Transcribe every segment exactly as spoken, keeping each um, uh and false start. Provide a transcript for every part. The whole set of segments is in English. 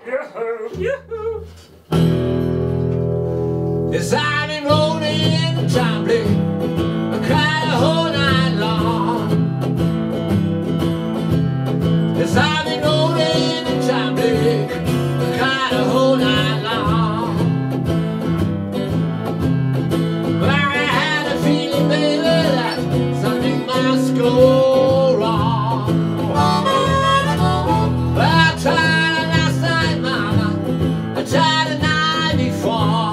Yes, I've been rolling and tumbling, I cried the whole night long. Yes, I've been rolling and tumbling, I cried the whole night long. But I had a feeling, baby, that something must go wrong. Well, I tried it last night, mama, I tried the night before.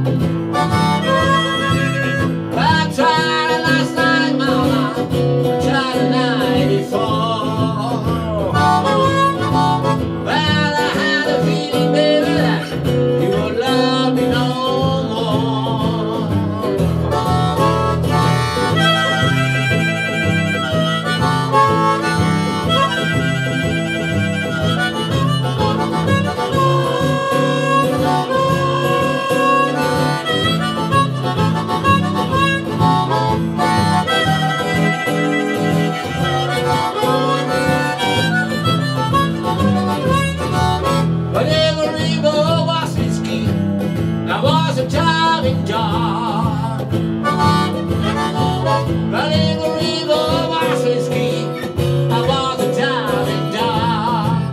I was a driving dog, but in the river was whiskey. I was a driving dog.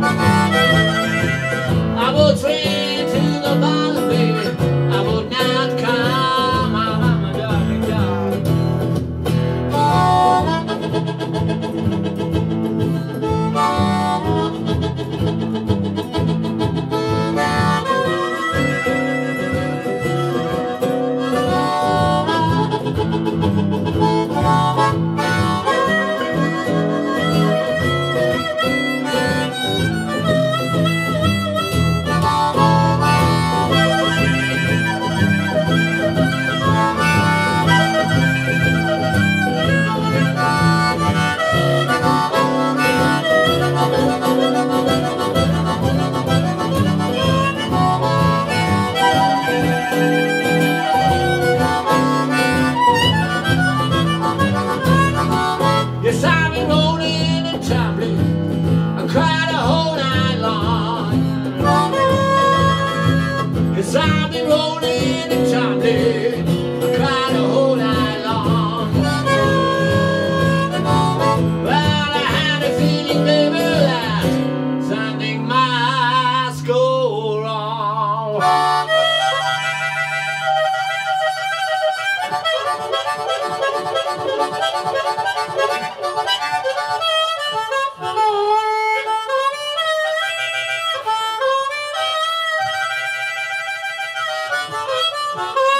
I would swim to the bottom, baby. I would not come. I'm a driving dog. Yes, I've been rolling and tumbling, I cried the whole night long. Yes, I've been rolling and tumbling, I cried the whole night long. Well, I had a feeling, baby, that something must go wrong. Thank you.